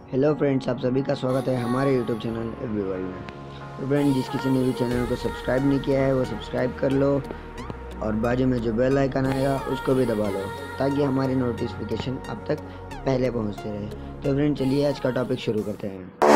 Hello friends, आप सभी का स्वागत है हमारे यूट्यूब चैनल एफबी वर्ल्ड में। तो फ्रेंड, जिस किसी ने भी चैनल को सब्सक्राइब नहीं किया है वो सब्सक्राइब कर लो और बाजू में जो बेल आइकन आएगा उसको भी दबा लो ताकि हमारी नोटिफिकेशन आप तक पहले पहुंचते रहे। तो फ्रेंड, चलिए आज का टॉपिक शुरू करते हैं।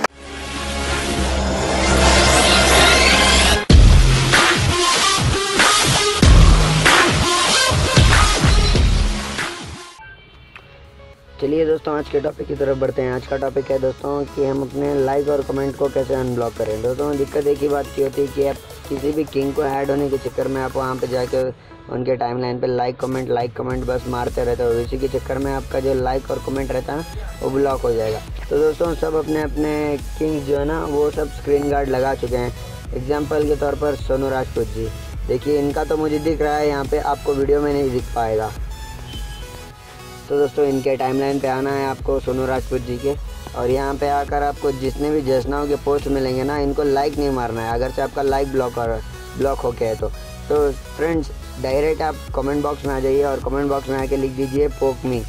चलिए दोस्तों, आज के टॉपिक की तरफ बढ़ते हैं। आज का टॉपिक है दोस्तों कि हम अपने लाइक और कमेंट को कैसे अनब्लॉक करें। दोस्तों, दिक्कत एक ही बात की होती है कि आप किसी भी किंग को ऐड होने के चक्कर में आप वहां पे जाके उनके टाइमलाइन पे लाइक कमेंट बस मारते रहते हो। इसी के चक्कर में आपका जो लाइक और कमेंट रहता है वो ब्लॉक हो जाएगा। तो दोस्तों, सब अपने अपने किंग्स जो है ना वो सब स्क्रीन गार्ड लगा चुके हैं। एग्जाम्पल के तौर पर सोनू राजपूत जी, देखिए इनका तो मुझे दिख रहा है, यहाँ पे आपको वीडियो में नहीं दिख पाएगा। तो दोस्तों, इनके टाइमलाइन पे आना है आपको, सोनू राजपूत जी के, और यहाँ पे आकर आपको जितने भी जैसनाओं के पोस्ट मिलेंगे ना, इनको लाइक नहीं मारना है अगर से आपका लाइक ब्लॉक हो गया है तो फ्रेंड्स, डायरेक्ट आप कमेंट बॉक्स में आ जाइए और कमेंट बॉक्स में आके लिख दीजिए पोक मी,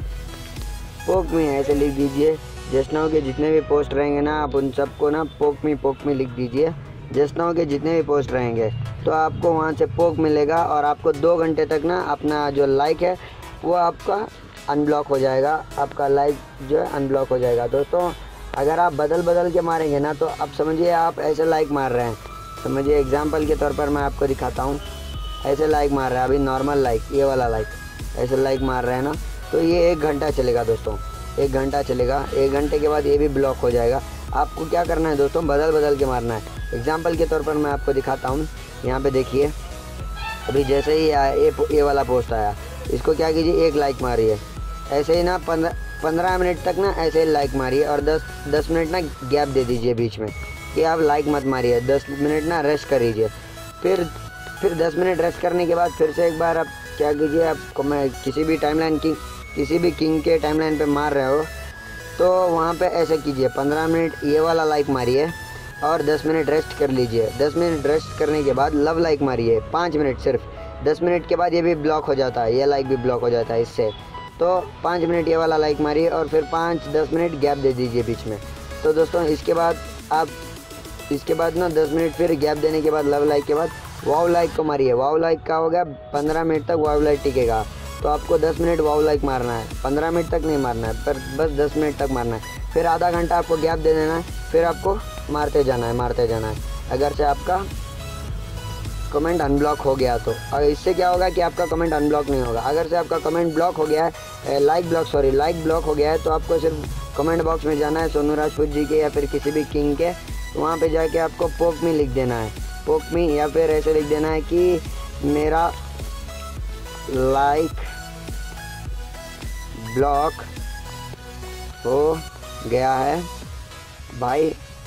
ऐसे लिख दीजिए। जैसनाओं के जितने भी पोस्ट रहेंगे ना, आप उन सबको ना पोक मी लिख दीजिए। जैसनाओं के जितने भी पोस्ट रहेंगे तो आपको वहाँ से पोक मिलेगा और आपको 2 घंटे तक ना अपना जो लाइक है वो आपका अनब्लॉक हो जाएगा, आपका लाइक जो है अनब्लॉक हो जाएगा। दोस्तों, अगर आप बदल के मारेंगे ना तो आप समझिए आप ऐसे लाइक मार रहे हैं। समझिए एग्जांपल के तौर पर मैं आपको दिखाता हूँ, ऐसे लाइक मार रहे हैं, अभी नॉर्मल लाइक, ये वाला लाइक, ऐसे लाइक मार रहे हैं ना, तो ये 1 घंटा चलेगा दोस्तों, 1 घंटा चलेगा। 1 घंटे के बाद ये भी ब्लॉक हो जाएगा। आपको क्या करना है दोस्तों, बदल के मारना है। एग्जाम्पल के तौर पर मैं आपको दिखाता हूँ, यहाँ पर देखिए, अभी जैसे ही ये वाला पोस्ट आया, इसको क्या कीजिए, 1 लाइक मारिए। ऐसे ही ना 15 मिनट तक ना ऐसे ही लाइक मारिए और 10 मिनट ना गैप दे दीजिए बीच में कि आप लाइक मत मारिए। 10 मिनट ना रेस्ट करिए। फिर 10 मिनट रेस्ट करने के बाद फिर से एक बार आप क्या कीजिए, आपको मैं किसी भी किंग के टाइमलाइन पे मार रहे हो तो वहाँ पे ऐसे कीजिए, 15 मिनट ये वाला लाइक मारिए और 10 मिनट रेस्ट कर लीजिए। 10 मिनट रेस्ट करने के बाद लव लाइक मारिए, 5 मिनट सिर्फ। 10 मिनट के बाद ये भी ब्लॉक हो जाता है, ये लाइक भी ब्लॉक हो जाता है इससे। तो 5 मिनट ये वाला लाइक मारिए और फिर 5-10 मिनट गैप दे दीजिए बीच में। तो दोस्तों, इसके बाद ना 10 मिनट फिर गैप देने के बाद लव लाइक के बाद वाव लाइक को मारिए। वाव लाइक का हो गया, 15 मिनट तक वाव लाइक टिकेगा। तो आपको 10 मिनट वाव लाइक मारना है, 15 मिनट तक नहीं मारना है, पर बस 10 मिनट तक मारना है। फिर आधा घंटा आपको गैप दे देना है, फिर आपको मारते जाना है। अगर से आपका कमेंट अनब्लॉक हो गया तो, और इससे क्या होगा कि आपका कमेंट अनब्लॉक नहीं होगा। अगर से आपका कमेंट ब्लॉक हो गया है, लाइक ब्लॉक हो गया है, तो आपको सिर्फ कमेंट बॉक्स में जाना है सोनू राजपूत जी के या फिर किसी भी किंग के, वहाँ पे जाके आपको पोक मी लिख देना है, पोक मी, या फिर ऐसे लिख देना है कि मेरा लाइक ब्लॉक हो गया है भाई,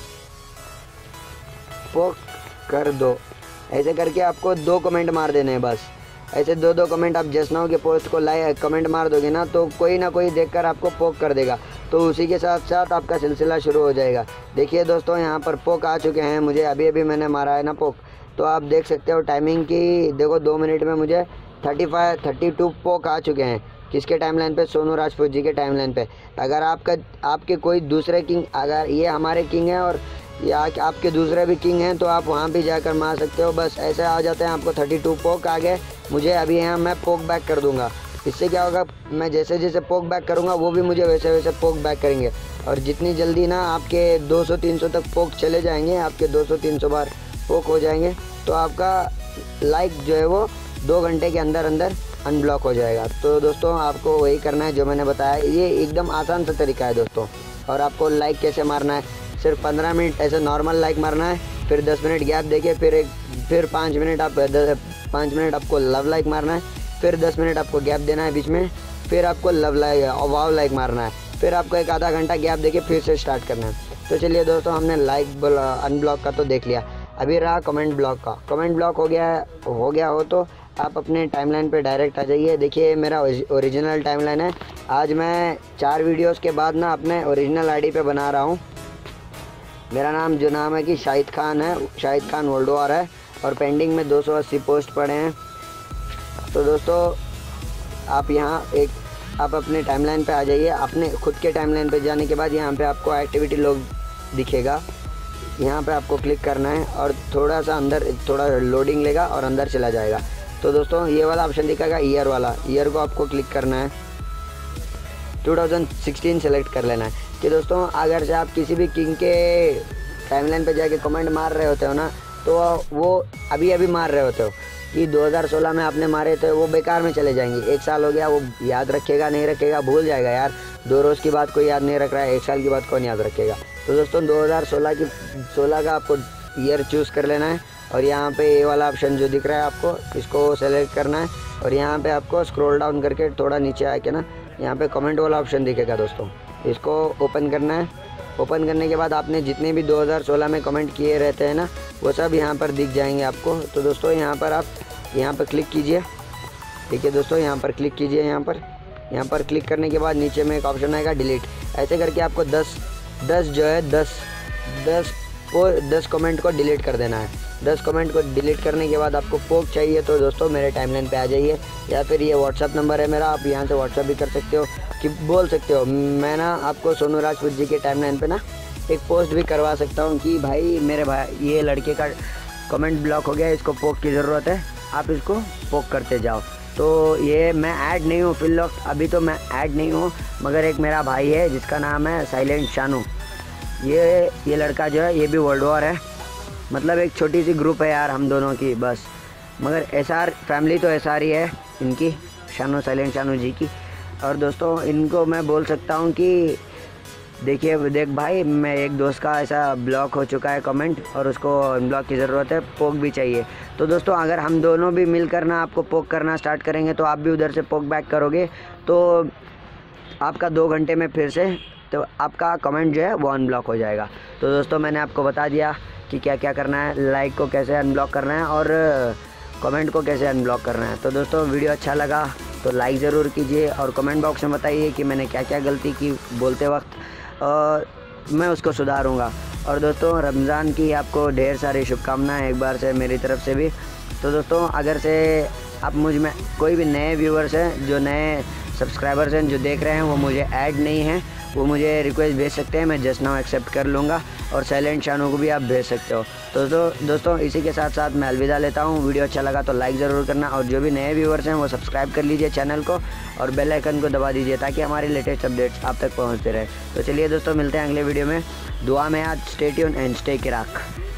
पोक कर दो। ऐसे करके आपको 2 कमेंट मार देने हैं बस। ऐसे 2 कमेंट आप जैसनाओं के पोस्ट को लाइक कमेंट मार दोगे ना तो कोई ना कोई देखकर आपको पोक कर देगा, तो उसी के साथ साथ आपका सिलसिला शुरू हो जाएगा। देखिए दोस्तों, यहाँ पर पोक आ चुके हैं, मुझे अभी मैंने मारा है ना पोक, तो आप देख सकते हो टाइमिंग की, देखो 2 मिनट में मुझे 32 पोक आ चुके हैं। किसके टाइमलाइन पे, सोनू राजपूत जी के टाइमलाइन पे। अगर आपके कोई दूसरे किंग, अगर ये हमारे किंग हैं और या आपके दूसरे भी किंग हैं तो आप वहाँ भी जाकर मार सकते हो। बस ऐसे आ जाते हैं, आपको 32 पोक आ गए। मुझे अभी यहाँ मैं पोक बैक कर दूंगा। इससे क्या होगा, मैं जैसे पोक बैक करूँगा वो भी मुझे वैसे पोक बैक करेंगे, और जितनी जल्दी ना आपके 200-300 तक पोक चले जाएंगे, आपके 200-300 बार पोक हो जाएंगे, तो आपका लाइक जो है वो 2 घंटे के अंदर अनब्लॉक हो जाएगा। तो दोस्तों, आपको वही करना है जो मैंने बताया, ये एकदम आसान सा तरीका है दोस्तों। और आपको लाइक कैसे मारना है, सिर्फ 15 मिनट ऐसे नॉर्मल लाइक मारना है, फिर 10 मिनट गैप देके फिर 5 मिनट आपको लव लाइक मारना है, फिर 10 मिनट आपको गैप देना है बीच में, फिर आपको वाव लाइक मारना है, फिर आपको एक आधा घंटा गैप देके फिर से स्टार्ट करना है। तो चलिए दोस्तों, हमने लाइक अनब्लॉक का तो देख लिया, अभी रहा कमेंट ब्लॉक का। कमेंट ब्लॉक हो गया हो तो आप अपने टाइमलाइन पे डायरेक्ट आ जाइए। देखिए मेरा ओरिजिनल टाइमलाइन है, आज मैं 4 वीडियोज़ के बाद ना अपने ओरिजिनल ID पे बना रहा हूँ। मेरा नाम है कि शाहिद खान है, शाहिद खान वर्ल्ड वार है, और पेंडिंग में 280 पोस्ट पड़े हैं। तो दोस्तों, आप यहाँ एक आप अपने टाइमलाइन पे आ जाइए। अपने खुद के टाइमलाइन पे जाने के बाद यहाँ पे आपको एक्टिविटी लॉग दिखेगा, यहाँ पे आपको क्लिक करना है और थोड़ा सा अंदर थोड़ा लोडिंग लेगा और अंदर चला जाएगा। तो दोस्तों ये वाला ऑप्शन दिखेगा ईयर वाला, ईयर को आपको क्लिक करना है, 2016 सेलेक्ट कर लेना है। कि दोस्तों अगर से आप किसी भी किंग के टाइमलाइन पे जाके कमेंट मार रहे होते हो ना, तो वो अभी मार रहे होते हो कि 2016 में आपने मारे थे, वो बेकार में चले जाएंगे। 1 साल हो गया, वो याद रखेगा नहीं रखेगा, भूल जाएगा यार। 2 रोज़ की बात कोई याद नहीं रख रहा है, 1 साल की बात कौन याद रखेगा। तो दोस्तों 2016 का आपको ईयर चूज़ कर लेना है और यहाँ पे ये वाला ऑप्शन जो दिख रहा है आपको, इसको सेलेक्ट करना है और यहाँ पे आपको स्क्रॉल डाउन करके थोड़ा नीचे आके ना यहाँ पे कमेंट वाला ऑप्शन दिखेगा दोस्तों, इसको ओपन करना है। ओपन करने के बाद आपने जितने भी 2016 में कमेंट किए रहते हैं ना, वो सब यहाँ पर दिख जाएंगे आपको। तो दोस्तों यहाँ पर आप यहाँ पर क्लिक कीजिए, ठीक है दोस्तों, यहाँ पर क्लिक कीजिए। यहाँ पर क्लिक करने के बाद नीचे में एक ऑप्शन आएगा डिलीट। ऐसे करके आपको 10 कमेंट को डिलीट कर देना है। 10 कमेंट को डिलीट करने के बाद आपको पोक चाहिए तो दोस्तों मेरे टाइमलाइन पे आ जाइए, या फिर ये व्हाट्सअप नंबर है मेरा, आप यहाँ से व्हाट्सअप भी कर सकते हो कि बोल सकते हो। मैं ना आपको सोनू राजपूत जी के टाइमलाइन पे ना एक पोस्ट भी करवा सकता हूँ कि भाई मेरे भाई ये लड़के का कमेंट ब्लॉक हो गया, इसको पोक की ज़रूरत है, आप इसको पोक करते जाओ। तो ये मैं ऐड नहीं हूँ फिलहाल, अभी तो मैं ऐड नहीं हूँ, मगर एक मेरा भाई है जिसका नाम है साइलेंट शानू। ये लड़का जो है ये भी वर्ल्ड वॉर है, मतलब एक छोटी सी ग्रुप है यार हम दोनों की बस, मगर SR फैमिली तो SR ही है इनकी, साइलेंट शानू जी की। और दोस्तों इनको मैं बोल सकता हूँ कि देखिए देख भाई, मैं एक दोस्त का ऐसा ब्लॉक हो चुका है कमेंट और उसको अनब्लॉक की ज़रूरत है, पोक भी चाहिए। तो दोस्तों अगर हम दोनों भी मिलकर ना आपको पोक करना स्टार्ट करेंगे तो आप भी उधर से पोक बैक करोगे तो आपका 2 घंटे में फिर से तो आपका कमेंट जो है वो अनब्लॉक हो जाएगा। तो दोस्तों मैंने आपको बता दिया कि क्या क्या करना है, लाइक को कैसे अनब्लॉक करना है और कमेंट को कैसे अनब्लॉक करना है। तो दोस्तों वीडियो अच्छा लगा तो लाइक ज़रूर कीजिए और कमेंट बॉक्स में बताइए कि मैंने क्या क्या गलती की बोलते वक्त, और मैं उसको सुधारूँगा। और दोस्तों रमज़ान की आपको ढेर सारी शुभकामनाएं एक बार से मेरी तरफ से भी। तो दोस्तों अगर से आप मुझ में कोई भी नए व्यूवर्स हैं, जो नए सब्सक्राइबर्स हैं जो देख रहे हैं, वो मुझे ऐड नहीं हैं, वो मुझे रिक्वेस्ट भेज सकते हैं, मैं जस्ट नाउ एक्सेप्ट कर लूँगा। और साइलेंट शानू को भी आप भेज सकते हो। तो दोस्तों इसी के साथ साथ मैं अलविदा लेता हूँ। वीडियो अच्छा लगा तो लाइक ज़रूर करना और जो भी नए व्यूवर्स हैं वो सब्सक्राइब कर लीजिए चैनल को और बेल आइकन को दबा दीजिए ताकि हमारे लेटेस्ट अपडेट्स आप तक पहुँचते रहे। तो चलिए दोस्तों मिलते हैं अगले वीडियो में। दुआ में याद, स्टे ट्यून एंड स्टे किराक।